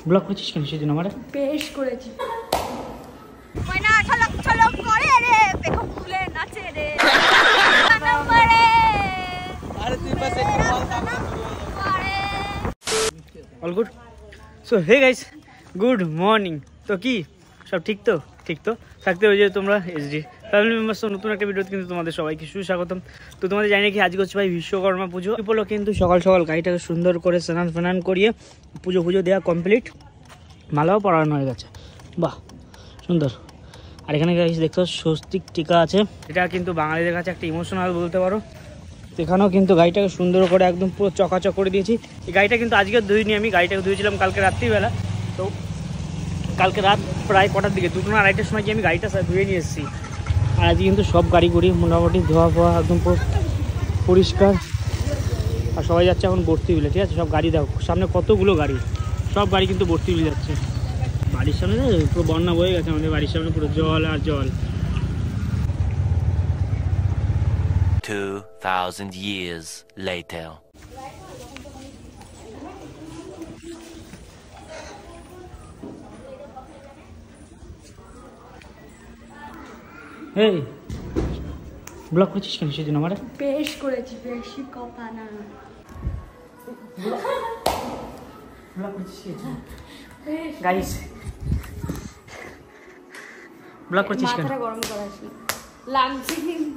Block করেছিস কেন সেদিন আমার? বেশ করেছি। ময়না ছলক ছলক করে রে পেখম ফুলে নাচে রে নম্বরে আরে তুই পাশে কল করে all good. So hey guys, good morning. তো কি সব ঠিক তো? ঠিক তো থাকতে হয়ে যায় তোমরা এসডি ফ্যামিলি মেম্বার্স। নতুন একটা ভিডিওতে কিন্তু তোমাদের সবাইকে সুস্বাগতম। তো তোমাদের জানি কি আজকে হচ্ছে ভাই বিশ্বকর্মা পুজো উপলক্ষে কিন্তু সকাল সকাল গাড়িটাকে সুন্দর করে স্নান ফান করিয়ে পুজো দেওয়া কমপ্লিট, মালাও পরানো হয়ে গেছে। বাহ সুন্দর। আর এখানে গাইস দেখতে স্বস্তিক টিকা আছে, এটা কিন্তু বাঙালিদের কাছে একটা ইমোশনাল বলতে পারো। এখানেও কিন্তু গাড়িটাকে সুন্দর করে একদম পুরো চকাচক করে দিয়েছি। এই গাড়িটা কিন্তু আজকে ধুইনি, আমি গাড়িটাকে ধুয়েছিলাম কালকে রাত্রিবেলা। তো কালকে রাত প্রায় কটার দিকে 2টো না 2:30টার সময় গিয়ে আমি গাড়িটা ধুয়ে নিয়ে এসেছি। আর আজকে কিন্তু সব গাড়ি মোটামুটি ধোয়া ফোয়া একদম পুরো পরিষ্কার। আর সবাই যাচ্ছে এখন ভর্তি বিলে, ঠিক আছে? সব গাড়ি দেখো সামনে কতগুলো গাড়ি, সব গাড়ি কিন্তু ভর্তি বিলে যাচ্ছে। বাড়ির সামনে পুরো বন্যা বয়ে গেছে, আমাদের বাড়ির সামনে পুরো জল আর জল। 2000 years later. এই ব্লক করেছিস কেন সেদিন আমার? বেশ করেছি, বেশি কথা না। ব্লক করেছিস গাইস, ব্লক করেছিস কেন? মাথাটা গরম করাছি লাগছে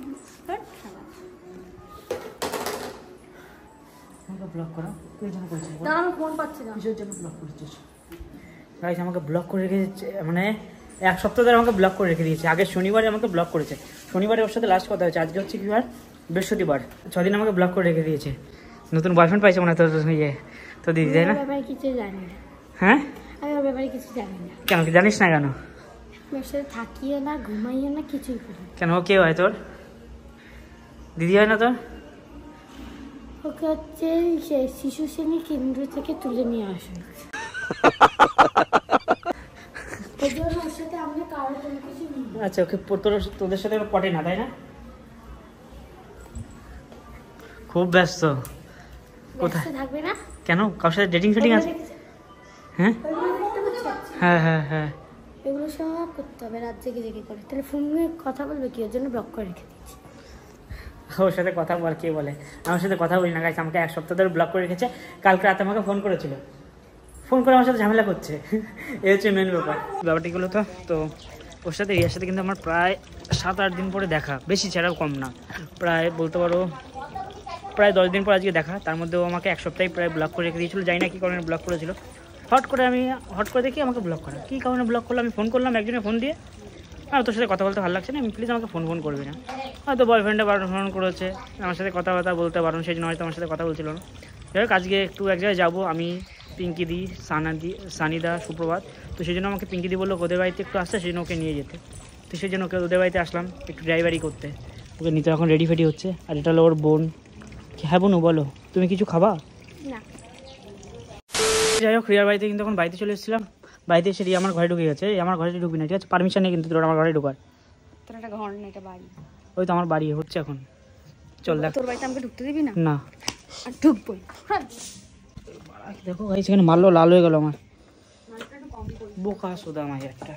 ব্লক করা তুই জন্য করেছিস? না আমি ফোন পাচ্ছি না। কিসের জন্য ব্লক করেছিস? গাইস আমাকে ব্লক করে রেখেছে, মানে এক সপ্তাহ ধরে আমাকে ব্লক করে রেখে দিয়েছে। আগের শনিবারে আমাকে ব্লক করেছে, শনিবারে ওর সাথে লাস্ট কথা হয়েছে। আজকে হচ্ছে কি বার? বৃহস্পতিবার। 6 দিন আমাকে ব্লক করে রেখে দিয়েছে। নতুন বয়ফ্রেন্ড পাইছে মনে হয় তোর ইয়ে, তো দিদি তাই না? ব্যাপারে কিছু জানি না। হ্যাঁ আমি ওর ব্যাপারে কিছু জানি না। কেন কি জানিস না কেন? ওর সাথে থাকিও না, ঘুমাইও না, কিছুই করি না। কেন ও কে হয় তোর? দিদি হয় না তোর? ওকে হচ্ছে শিশু শ্রেণী কেন্দ্র থেকে তুলে নিয়ে আসে। আচ্ছা ওকে তোদের সাথে পটে না তাই না? খুব ব্যস্ত। কোথায় থাকবে না কেন? কারোর সাথে ডেটিং ফেটিং আছে? হ্যাঁ হ্যাঁ হ্যাঁ হ্যাঁ এগুলো সব করতে হবে, রাত জেগে জেগে করে। তাহলে ফোনে কথা বলবে কি? ওর জন্য ব্লক করে রেখে দিয়েছি। ওর সাথে কথা বল, কে বলে? আমার সাথে কথা বলি না গাইস, আমাকে এক সপ্তাহ ধরে ব্লক করে রেখেছে। কালকে রাতে আমাকে ফোন করেছিল, ফোন করে আমার সাথে ঝামেলা করছে। এই হচ্ছে মেন ব্যাপারটি গুলো। তো ওর সাথে এর সাথে কিন্তু আমার প্রায় 7-8 দিন পরে দেখা, বেশি ছাড়াও কম না, প্রায় বলতে পারো প্রায় 10 দিন পর আজকে দেখা। তার মধ্যেও আমাকে এক সপ্তাহে প্রায় ব্লক করে রেখে দিয়েছিল। জানি না কী কারণে ব্লক করেছিল। হট করে দেখি আমাকে ব্লক করা। কী কারণে ব্লক করলো? আমি ফোন করলাম একজনে ফোন দিয়ে, আর তোর সাথে কথা বলতে ভালো লাগছে না, আমি প্লিজ আমাকে ফোন করবি না। হয়তো বয়ফ্রেন্ডে ফোন করেছে, আমার সাথে কথাবার্তা বলতে পারুন, সেই জন্য হয়তো আমার সাথে কথা বলছিল না। যাই হোক আজকে একটু এক জায়গায় যাবো আমি, পিঙ্কিদি, সানিদা, সুপ্রভাত। তো সেই জন্য আমাকে পিঙ্কিদি বললো ওদের বাড়িতে একটু আসতে, সেই জন্য ওকে নিয়ে যেতে। তো সেই জন্য ওকে ওদের বাড়িতে আসলাম একটু ড্রাইভারি করতে। ওকে নিতে এখন রেডি ফেডি হচ্ছে। আর এটা হলো ওর বোন। হ্যাঁ বোনু বলো, তুমি কিছু খাবা? না। যাই হোক রিয়ার বাড়িতে কিন্তু এখন বাড়িতে চলে এসেছিলাম। বাড়িতে এসে রিয়া আমার ঘরে ঢুকে গেছে। আমার ঘরে ঢুকবি না, ঠিক আছে? পারমিশন নেই কিন্তু তোর আমার ঘরে ঢুকার। তোর একটা ঘর না, এটা বাড়ি। ওই তো আমার বাড়ি হচ্ছে এখন। চল দেখ। তোর বাড়িতে আমাকে ঢুকতে দিবি না? না আর ঢুকবই। দেখো গাইস এখানে মারলো, লাল হয়ে গেল আমার। বোকা সোদা মাই একটা।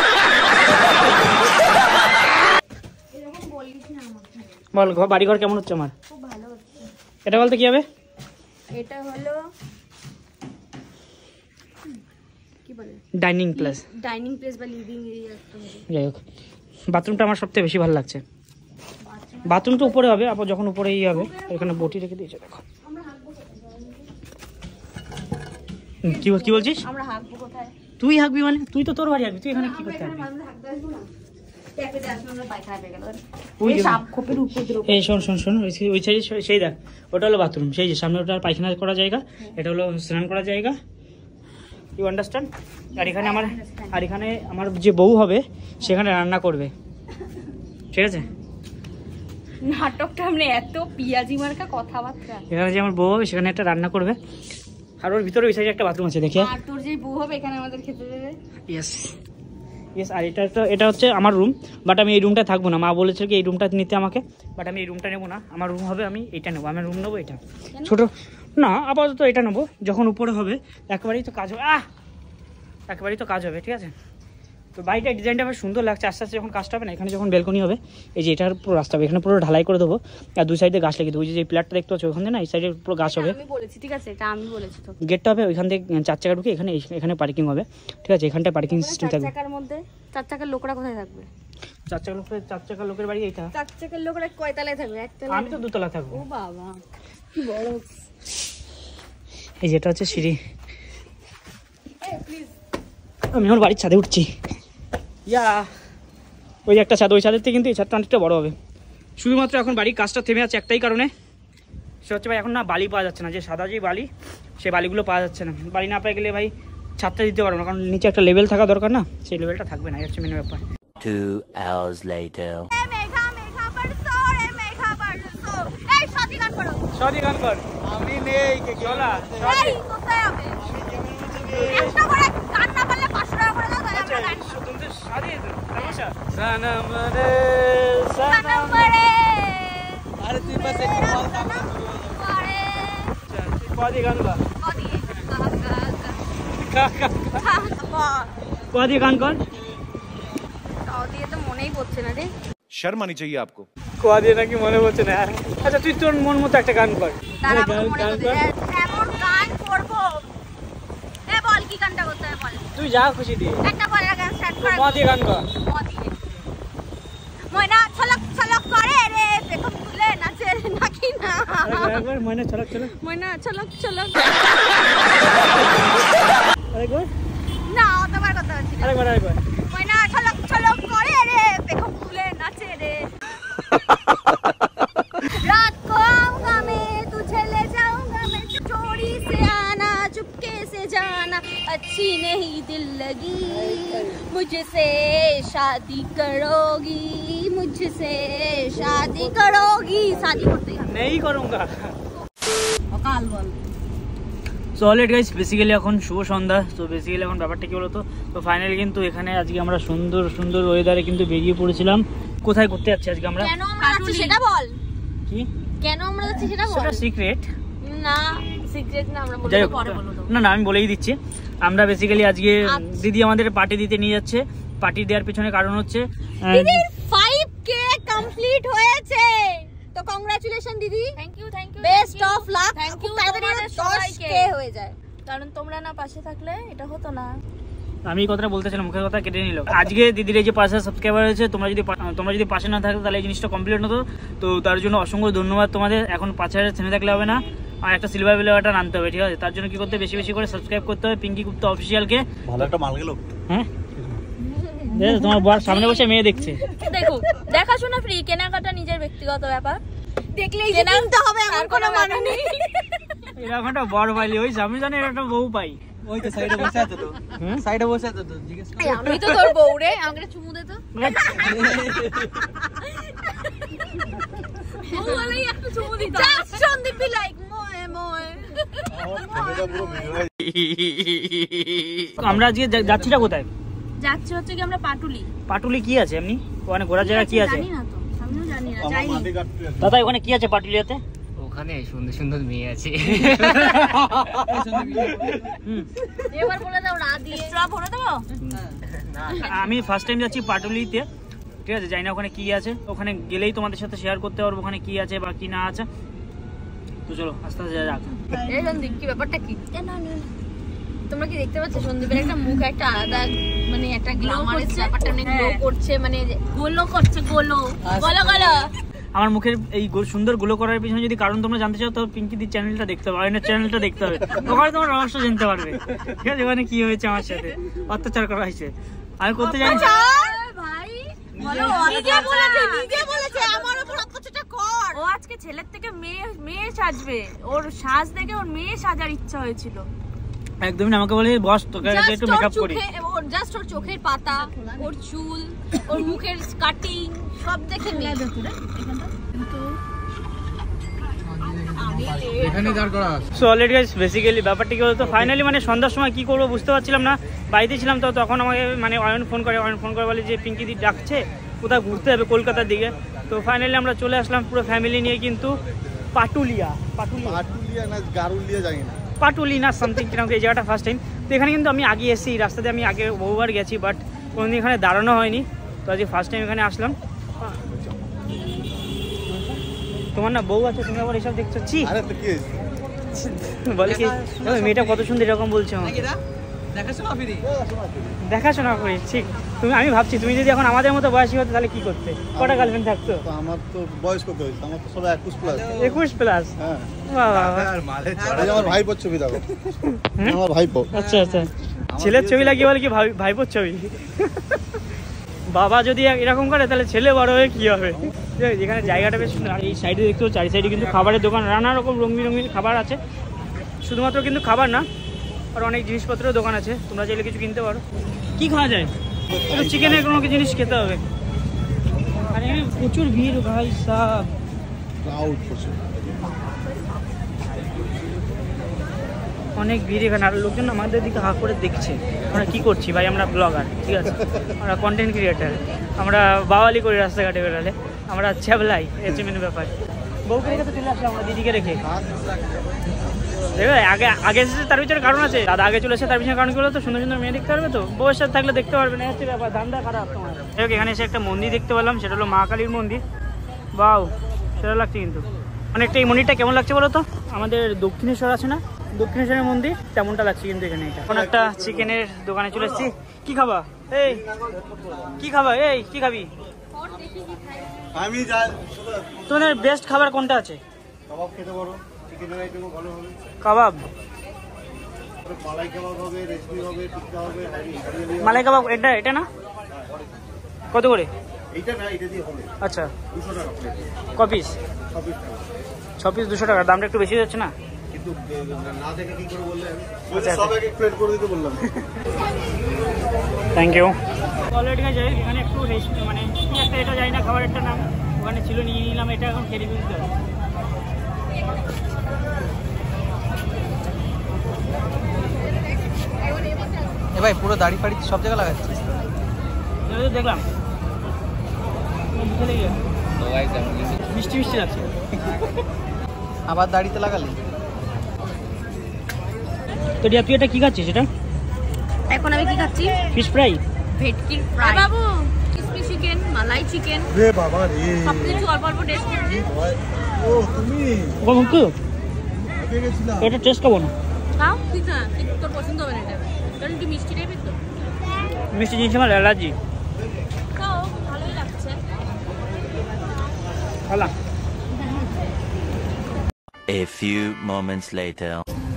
বল বাড়ি ঘর কেমন হচ্ছে আমার? খুব ভালো হচ্ছে। এটা বলতে কি হবে? এটা হলো কি বলে, ডাইনিং প্লেস বা লিভিং এরিয়া একটা হবে। যাই হোক বাথরুমটা আমার সবথেকে বেশি ভালো লাগছে। বাথরুমটা উপরে হবে, আবার যখন উপরে হবে এখানে বটি রেখে দিয়েছে দেখো। কি বলছিস? আমরা হাঁকবো কোথায়? তুই হাঁকবি মানে? তুই তো তোর বাড়ি হাঁকবি, তুই এখানে কি করতে হাঁকবি? এই শোন ওই সাইডে সেই দেখ, ওটা হলো বাথরুম, সেই যে সামনে ওটা পায়খানা করার জায়গা, এটা হলো স্নান করার জায়গা। You understand? আর এখানে আমার যে বউ হবে সেখানে রান্না করবে, ঠিক আছে? নাটকটা আমরা এত পিয়াজি মার্কা কথাবার্তা। এখানে যে আমার বউ হবে সেখানে একটা রান্না করবে, আর ওর ভিতরে ওই সাইডে একটা বাথরুম আছে দেখে। আর তোর যে বউ হবে এখানে আমাদের খেতে দেবে। ইয়েস। আর এটা হচ্ছে আমার রুম, বাট আমি এই রুমটা থাকবো না। মা বলেছে কি এই রুমটা নিতে আমাকে, বাট আমি এই রুমটা নেবো না। আমার রুম হবে, আমি এইটা নেবো। আমার রুম নেবো এটা ছোট না, আপাতত এটা নেবো। যখন উপরে হবে একবারেই তো কাজ হবে। একবারই তো কাজ হবে, ঠিক আছে। তো বাড়িটার ডিজাইনটা বেশ সুন্দর লাগছে। আস্তে আস্তে যখন কাজটা হবে না, এখানে যখন বেলকনি হবে, এই যে এটার পুরো রাস্তা হবে, এখানে পুরো ঢালাই করে দেবো, আর দুই সাইডে গাছ লাগিয়ে দেবো। ওই যে প্লাটটা দেখতে পাচ্ছ ওখানে না, এই সাইডে পুরো গাছ হবে। আমি বলেছি, ঠিক আছে, এটা আমি বলেছি তো। গেটটা হবে ওইখান থেকে 4 চাকা ঢুকে এখানে পার্কিং হবে, ঠিক আছে। এখানটায় পার্কিং সিস্টেম 4 থাকবে। চাকার মধ্যে 4 চাকার লোকরা কোথায় থাকবে? 4 চাকার লোকের বাড়ি এইটা। 4 চাকার লোকরা কয় তলায় থাকবে? একতলায়? আমি তো 2 তলা থাকবো। ও বাবা কি বড়। এই যেটা হচ্ছে সিঁড়ি। আমি আমার বাড়ির ছাদে উঠছি। ওই যে একটা ছাদ, ওই ছাদের থেকে কিন্তু এই ছাদটা অনেকটা বড় হবে। শুধুমাত্র এখন বাড়ির কাজটা থেমে আছে একটাই কারণে, সে হচ্ছে ভাই এখন না বালি পাওয়া যাচ্ছে না, যে সাদা যে বালি, সেই বালিগুলো পাওয়া যাচ্ছে না। বালি না পেয়ে গেলে ভাই ছাদটা দিতে পারবো না, কারণ নিচে একটা লেভেল থাকা দরকার না, সেই লেভেলটা থাকবে না, হচ্ছে মেন ব্যাপার। 2 hours later. সদি গান কর। আমি নেই কে চলা এই কোথায় হবে? একটা করে গান না পারলে 500 টাকা করে দাও, তাহলে আমরা গান করব। তুমি সাদি সমস্যা সনম রে সনম রে। अरे तुम बस एक कॉल काम कर পরে কদি গান কর, কদি কদি গান কর। কদি তো মনেই পড়ছে না রে। शर्म आनी चाहिए आपको। কদি নাকি মনে পড়ছে না। আচ্ছা তুই তোর মন মতো একটা গান কর। তারা গান মনে গান করতে কর। এমন গান করব। এ বল কি গানটা করতে হবে বল। তুই যা খুশি দিয়ে একটা বল গান স্টার্ট কর। কদি গান কর। কদি ময়না ছলক ছলক করে রে পেখম তুলে নাচে রে নাকি না। আরেকবার মনে চলক চলক। ময়না ছলক ছলক। আরেকবার না তোমার কথা হচ্ছে না। আরেকবার ময়না ছলক ছলক করে রে পেখম তুলে নাচে রে। रात को आऊंगा मैं तुझे ले जाऊंगा मैं चोरी से आना चुपके से जाना अच्छी नहीं दिल लगी मुझसे शादी करोगी मुझसे शादी करोगी शादी करते नहीं करूंगा। অকাল বল। সো অলরেডি গাইস বেসিক্যালি এখন শুভ সন্ধ্যা। তো বেসিক্যালি এখন ব্যাপারটা কি বলতো, তো ফাইনালি কিন্তু এখানে আজকে আমরা সুন্দর সুন্দর ওয়েদারে কিন্তু বেরিয়ে পড়েছিলাম। কোথায় করতে যাচ্ছি আজকে আমরা? কেন আমরা যাচ্ছি সেটা বল। কি কেন আমরা যাচ্ছি সেটা বল। সেটা সিক্রেট না সিক্রেট না, আমরা যাই বলবো হোক, পরে বলবো তো। না আমি বলেই দিচ্ছি। আমরা বেসিক্যালি আজকে দিদি আমাদের পার্টি দিতে নিয়ে যাচ্ছে। পার্টি দেওয়ার পিছনে কারণ হচ্ছে দিদির 5k কমপ্লিট হয়েছে, তো কংগ্রাচুলেশন দিদি। Thank you best of luck. Thank you তোমাদের সবাইকে। 10k হয়ে যায়, কারণ তোমরা না পাশে থাকলে এটা হতো না। আমি এই কথাটা বলতেছিলাম, মুখের কথা কেটে নিল। আজকে দিদির এই যে 5,000 সাবস্ক্রাইবার হয়েছে, তোমরা যদি পাশে না থাকতো তাহলে এই জিনিসটা কমপ্লিট হতো। তো তার জন্য অসংখ্য ধন্যবাদ তোমাদের। এখন 5,000 থেমে থাকলে হবে না, আর একটা সিলভার প্লেয়ারটা আনতে হবে, ঠিক আছে। তার জন্য কি করতে হবে, বেশি বেশি করে সাবস্ক্রাইব করতে হবে পিঙ্কি গুপ্তা অফিসিয়ালকে। ভালো একটা মাল গেল। হ্যাঁ তোমার বর সামনে বসে মেয়ে দেখছে। দেখো দেখাশোনা ফ্রি, কেনাকাটা নিজের ব্যক্তিগত ব্যাপার, দেখলেই কিনতে হবে এমন কোনো মানে নেই। এরকম একটা বর পাইলি, ওই আমি জানি একটা বউ পাই। ওই তো সাইডে বসে আছে তো, সাইডে বসে আছে তো, জিজ্ঞেস কর। আমি তো তোর বউ রে, আমাকে চুমু দে তো। বউ বলেই একটু চুমু দিতে হবে। জাস্ট সন্দীপ বি লাইক মোয়ে মোয়ে। আমরা আজকে যাচ্ছিটা কোথায়? যাচ্ছে হচ্ছে কি আমরা পাটুলি। পাটুলি কি আছে এমনি ওখানে ঘোরার জায়গা কি আছে? জানি না তো, আমিও জানি না, যাইনি। দাদা ওখানে কি আছে পাটুলিয়াতে? ওখানে সুন্দর সুন্দর মেয়ে আছে। এবার বলে দাও রাত দিয়ে স্ট্রপ ভরে দেবো। আমি ফার্স্ট টাইম যাচ্ছি পাটুলিতে, ঠিক আছে। জানি না ওখানে কি আছে, ওখানে গেলেই তোমাদের সাথে শেয়ার করতে পারবো ওখানে কি আছে বা কি না আছে। তো চলো আস্তে আস্তে যাক। এই সন্দীপ কি ব্যাপারটা কি? তোমরা কি দেখতে পাচ্ছ সন্দীপের একটা মুখ একটা আলাদা, মানে একটা গ্ল্যামারাস ব্যাপারটা অনেক গ্লো করছে, মানে গোলো করছে, গোলো গোলো গোলো। আমার মুখের এই সুন্দর গুলো করার পিছনে যদি কারণ তোমরা জানতে চাও, তো পিঙ্কিদির চ্যানেলটা দেখতে হবে, আয়নের চ্যানেলটা দেখতে হবে, ওখানে তোমার রহস্য জানতে পারবে, ঠিক আছে। ওখানে কি হয়েছে আমার সাথে, অত্যাচার করা হয়েছে, আমি করতে জানি। ভাই বলো, নিজে বলেছে আমার উপর অত্যাচারটা কর। ও আজকে ছেলের থেকে মেয়ে সাজবে, ওর সাজ দেখে ওর মেয়ে সাজার ইচ্ছা হয়েছিল। একদমই না, আমাকে বলে বস তোকে একটু মেকআপ করি। ওর জাস্ট ওর চোখের পাতা, ওর চুল, ওর মুখের কাটিং সব দেখে নিয়ে এখানে দাঁড় করা আছে। সো অলরেডি গাইস বেসিক্যালি ব্যাপারটা কি হতো, ফাইনালি মানে সন্ধ্যার সময় কি করবো বুঝতে পারছিলাম না, বাড়িতে ছিলাম। তো তখন আমাকে মানে অয়ন ফোন করে বলে যে পিঙ্কিদি ডাকছে, কোথাও ঘুরতে হবে কলকাতার দিকে। তো ফাইনালি আমরা চলে আসলাম পুরো ফ্যামিলি নিয়ে, কিন্তু পাটুলি না গারুলিয়া জানি না, পাটুলি না সামথিং কিরকম এই জায়গাটা ফার্স্ট টাইম। তো এখানে কিন্তু আমি আগে এসেছি, এই রাস্তাতে আমি আগে বহুবার গেছি, বাট কোনোদিন এখানে দাঁড়ানো হয়নি। তো আজকে ফার্স্ট টাইম এখানে আসলাম। তোমার না বউ আছে, তুমি আবার এসব দেখছো? ছি বলে কি মেয়েটা কত সুন্দর এরকম বলছো আমাকে, দেখাশোনা করি। ঠিক তুমি, আমি ভাবছি তুমি যদি এখন আমাদের মতো বয়সী হতো তাহলে কি করতে, কটা গার্লফ্রেন্ড থাকতো? আমার তো বয়স কত হয়েছে, আমার তো সবাই 21 প্লাস। হ্যাঁ আমার ভাইপোর ছবি দেখো, আমার ভাইপো। আচ্ছা আচ্ছা, ছেলের ছবি লাগিয়ে বলে কি ভাইপোর ছবি? বাবা যদি এরকম করে তাহলে ছেলে বড় হয়ে কি হবে? যেখানে জায়গাটা বেশ সুন্দর। আর এই সাইডে দেখতে হচ্ছে, চারি সাইডে কিন্তু খাবারের দোকান, নানা রকম রঙিন খাবার আছে। শুধুমাত্র কিন্তু খাবার না, আর অনেক জিনিসপত্রের দোকান আছে, তোমরা চাইলে কিছু কিনতে পারো। কি খাওয়া যায়? চিকেনের কোনো জিনিস খেতে হবে। আর এখানে প্রচুর ভিড় ভাই সাব, অনেক ভিড় এখানে। আর লোকজন আমাদের দিকে হাঁ করে দেখছে আমরা কি করছি। ভাই আমরা ব্লগার, ঠিক আছে, আমরা কন্টেন্ট ক্রিয়েটার, আমরা বাওয়ালি করি রাস্তাঘাটে বেরোলে, আমরা ছ্যাবলাই, এসে মেনু ব্যাপার। বউকে রেখে তো চলে আসলাম আমরা, দিদিকে রেখে। দেখবে আগে এসেছে তার পিছনে কারণ আছে, দাদা আগে চলে এসে তার পিছনে কারণ করলে তো সুন্দর সুন্দর মেয়ে দেখতে পারবে, তো বউয়ের সাথে থাকলে দেখতে পারবে না, হচ্ছে ব্যাপার, ধান্দা খারাপ তোমার। এখানে এসে একটা মন্দির দেখতে পেলাম, সেটা হলো মা কালীর মন্দির। বাউ, সেটা লাগছে কিন্তু অনেকটা। এই মন্দিরটা কেমন লাগছে বলো তো? আমাদের দক্ষিণেশ্বর আছে না, দক্ষিণেশ্বরের মন্দির তেমনটা লাগছে কিন্তু এখানে। এটা এখন একটা চিকেনের দোকানে চলে এসেছি। কি খাবা? এই কি খাবা? এই কি খাবি? আমি যাই, তোমাদের বেস্ট খাবার কোনটা আছে? কাবাব খেতে পারো, চিকেনের আইটেমও ভালো হবে। কাবাব, মালাই কাবাব হবে, রেসিপি হবে, টিক্কা হবে, মালাই কাবাব। এটা না কত করে? এইটা না, এটা দিয়ে হবে। আচ্ছা 200 টাকা প্লেট। ক পিস? 6 পিস 200 টাকা। দামটা একটু বেশি যাচ্ছে না? কিন্তু না দেখে কি করে বললেন? আচ্ছা, সব এক প্লেট করে দিতে বললাম। Thank you. অলরেডি যাই এখানে একটু মানে একটা এটা যাই না, খাবারেরটা নাম ওখানে ছিল, নিয়ে নিলাম। এটা এখন খেতে দিতে হবে। এ ভাই পুরো দাড়ি ফাড়ি সব জায়গায় লাগাচ্ছিস? দেখলাম মিষ্টি মিষ্টি লাগছে। আবার দাড়িতে লাগালি? তো তুই এটা কি খাচ্ছিস? এটা এখন আমি কি খাচ্ছি? ফিশ ফ্রাই, ভেটকির ফ্রাই। বাবু ক্রিসপি চিকেন, মালাই চিকেন, রে বাবা রে, সবকিছু অল্প অল্প টেস্ট করছি। ও তুমি আগে গেছিলাম। এটা টেস্ট করবো না, খাও তুই খা, তোর পছন্দ হবে না এটা, কারণ তুই মিষ্টি টাইপের তো। মিষ্টি জিনিস আমার অ্যালার্জি। খাও, ভালোই লাগছে। খালা। A few moments later.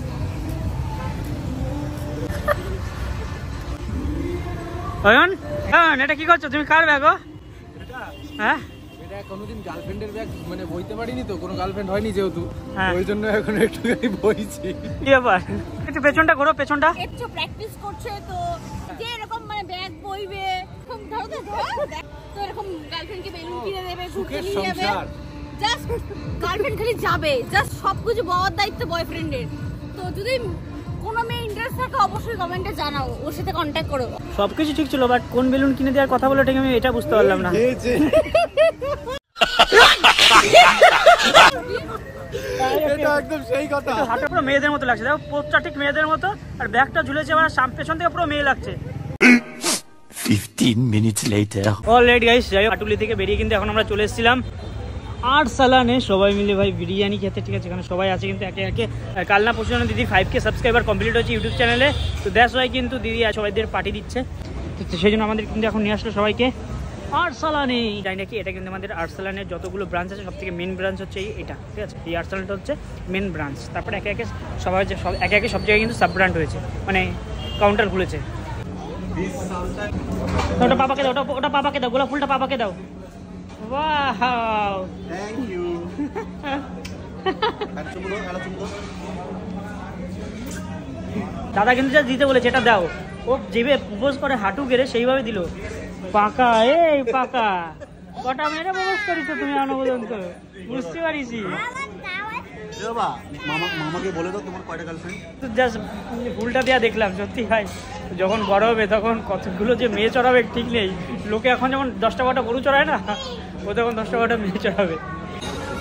Ayan, এটা কি করছো তুমি? কার ব্যাগ? হ্যাঁ, এটা কোনোদিন গার্লফ্রেন্ডের ব্যাগ মানে বইতে পারিনি তো, কোনো গার্লফ্রেন্ড হয়নি যেহেতু, হ্যাঁ। ওই জন্য এখন একটুখানি বইছি। কি ব্যাপার? একটু পেছনটা ঘোরো, পেছনটা। একটু প্র্যাকটিস করছে তো, যে এরকম মানে ব্যাগ বইবে, এরকম ধরো তো এরকম গার্লফ্রেন্ডকে বেলুন কিনে দেবে, ঘুরতে নিয়ে যাবে। জাস্ট গার্লফ্রেন্ড খালি যাবে, জাস্ট সবকিছু বড় দায়িত্ব বয়ফ্রেন্ডের। তো যদি কোনো মেয়ে ইন্টারেস্ট থাকে অবশ্যই কমেন্টে জানাও, ওর সাথে কন্ট্যাক্ট করো। সবকিছু ঠিক ছিল, বাট কোন বেলুন কিনে দেওয়ার কথা বলে ঠিক আমি এটা বুঝতে পারলাম না। এটা একদম সেই কথা। হাতে পুরো মেয়েদের মতো লাগছে, দেখো পোস্টটা ঠিক মেয়েদের মতো, আর ব্যাগটা ঝুলেছে আমার পেছন থেকে পুরো মেয়ে লাগছে। 15 minutes later. অলরাইট গাইস, যাই হোক হাটুলি থেকে বেরিয়ে কিন্তু এখন আমরা চলে এসেছিলাম আরসালানে সবাই মিলে ভাই বিরিয়ানি খেতে। ঠিক আছে, এখানে সবাই আছে কিন্তু একে একে। কাল না পরশু দিদি 5K সাবস্ক্রাইবার কমপ্লিট হচ্ছে ইউটিউব চ্যানেলে, তো দ্যাটস ওয়াই কিন্তু দিদি সবাইদের পার্টি দিচ্ছে, তো সেই জন্য আমাদের কিন্তু এখন নিয়ে আসলো সবাইকে আরসালানে। জানি নাকি এটা কিন্তু আমাদের আরসালানের যতগুলো ব্রাঞ্চ আছে সব থেকে মেন ব্রাঞ্চ হচ্ছে এটা। ঠিক আছে, এই আরসালানটা হচ্ছে মেন ব্রাঞ্চ। তারপরে একে একে সবাই একে একে সব জায়গায় কিন্তু সাব ব্রান্ড হয়েছে, মানে কাউন্টার খুলেছে। ওটা পাপাকে দাও, ওটা পাপাকে দাও, গোলাপ ফুলটা পাপাকে দাও। Wow, thank you. দাদা কিন্তু যা দিতে বলেছে এটা দাও। ও যেভাবে প্রপোজ করে হাঁটু গেড়ে সেইভাবে দিল। পাকা, এই পাকা কটা মেয়েরা প্রপোজ করিস তুমি এখনো পর্যন্ত? বুঝতে পারিস মামাকে বলে দাও তোমার কয়টা গার্লফ্রেন্ড। জাস্ট ফুলটা দেওয়া দেখলাম, সত্যি ভাই যখন বড় হবে তখন কতগুলো যে মেয়ে চড়াবে ঠিক নেই। লোকে এখন যেমন 10টা 12টা গরু চড়ায় না, ও তখন 10টা 12টা মেয়ে চড়াবে।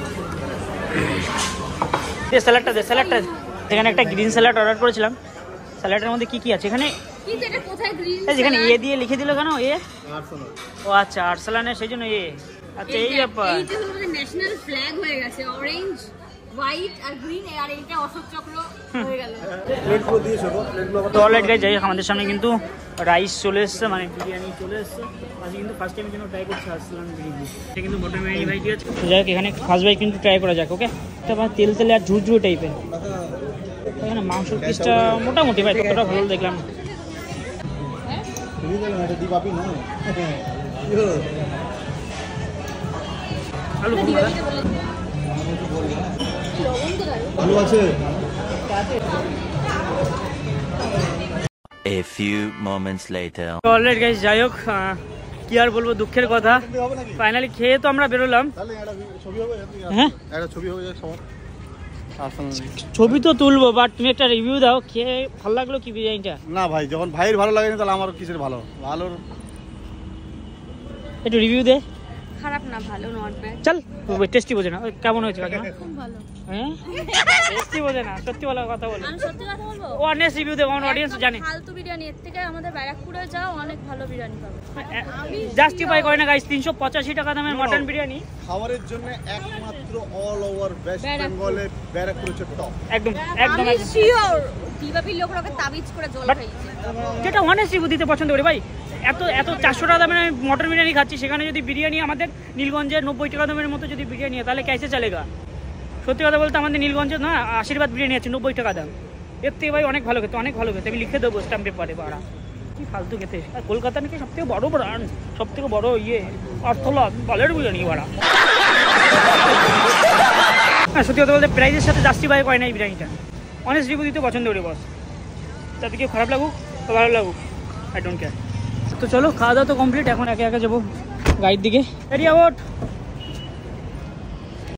স্যালাডটা দে, স্যালাডটা। এখানে একটা গ্রিন স্যালাড অর্ডার করেছিলাম, স্যালাডের মধ্যে কি কি আছে এখানে? কিন্তু এটা কোথায় গ্রিন এখানে এ দিয়ে লিখে দিল কেন? ও আচ্ছা আর্সেলানের সেই জন্য এ। আচ্ছা এই ব্যাপার। এইটা হলো আমাদের ন্যাশনাল ফ্ল্যাগ হয়ে গেছে, অরেঞ্জ হোয়াইট আর গ্রিন, আর এইটা অশোক চক্র হয়ে গেল। প্লেটগুলো দিয়েছো গো, প্লেটগুলো তো অলরাইট গাইস, যাই হোক আমাদের সামনে কিন্তু রাইস চলে এসছে, মানে বিরিয়ানি চলে এসছে। আজকে কিন্তু ফার্স্ট টাইম কিন্তু ট্রাই করছি আর্সেলান বিরিয়ানি। এটা কিন্তু মটন বিরিয়ানি ভাই ঠিক আছে। তো যাই হোক এখানে ফার্স্ট বাইট কিন্তু ট্রাই করা যাক। ওকে, এটা ভাই তেল তেলে আর ঝুরঝুরে টাইপের। এখানে মাংসের পিসটা মোটামুটি ভাই ততটা ভালো দেখলাম। আলু A few moments later. Alright guys, যাই হোক কি আর বলবো, দুঃখের কথা। ফাইনালি খেয়ে তো আমরা বেরোলাম। হ্যাঁ একটা ছবি হবে সবার। ছবি তো তুলবো, বাট তুমি একটা রিভিউ দাও, খেয়ে ভালো লাগলো কি বিরিয়ানিটা? না ভাই, যখন ভাইয়ের ভালো লাগেনি তাহলে আমার কিসের ভালো? ভালোর একটু রিভিউ দে। খারাপ না, ভালো, নট ব্যাড। চল, টেস্টি বোঝে না। কেমন হয়েছে কাকিমা? খুব ভালো। হ্যাঁ টেস্টি বোঝে না, সত্যি বলা কথা বলো। আমি সত্যি কথা বলবো, অনেস্ট রিভিউ দে, আমার অডিয়েন্স জানে। ফালতু বিরিয়ানি, এর থেকে আমাদের ব্যারাকপুরে যাও, অনেক ভালো বিরিয়ানি পাবে। জাস্টিফাই করে না গাইস, 385 টাকা দামের মটন বিরিয়ানি খাবারের জন্য একমাত্র অল ওভার ওয়েস্ট বেঙ্গলে ব্যারাকপুর হচ্ছে টপ। একদম একদম আমি শিওর দিবাপির লোকরা ওকে তাবিজ করে জল But- খাইছে। যেটা অনেস্ট রিভিউ দিতে পছন্দ করি ভাই। এত 400 টাকা দামের আমি মটন বিরিয়ানি খাচ্ছি, সেখানে যদি বিরিয়ানি আমাদের নীলগঞ্জের 90 টাকা দামের মতো যদি বিরিয়ানি হয় তাহলে कैसे চলেগা? সত্যি কথা বলতে আমাদের নীলগঞ্জে না আশীর্বাদ বিরিয়ানি আছে 90 টাকা দাম। এর থেকে ভাই অনেক ভালো খেতে, অনেক ভালো খেতে। আমি লিখে দেবো স্ট্যাম্প পেপারে। বাড়া কি ফালতু খেতে। আর কলকাতা নাকি সব থেকে বড় ব্রান্ড, সব থেকে বড় অর্থলা বালের বিরিয়ানি বাড়া। হ্যাঁ সত্যি কথা বলতে প্রাইজের সাথে জাস্টিফাই করে না এই বিরিয়ানিটা। অনেস্ট রিভিউ দিতে পছন্দ করি বস। তাতে কেউ খারাপ লাগুক বা ভালো লাগুক, আই ডোন্ট কেয়ার। তো চলো, খাওয়া দাওয়া তো কমপ্লিট, এখন একে একে যাবো গাড়ির দিকে। Ready out.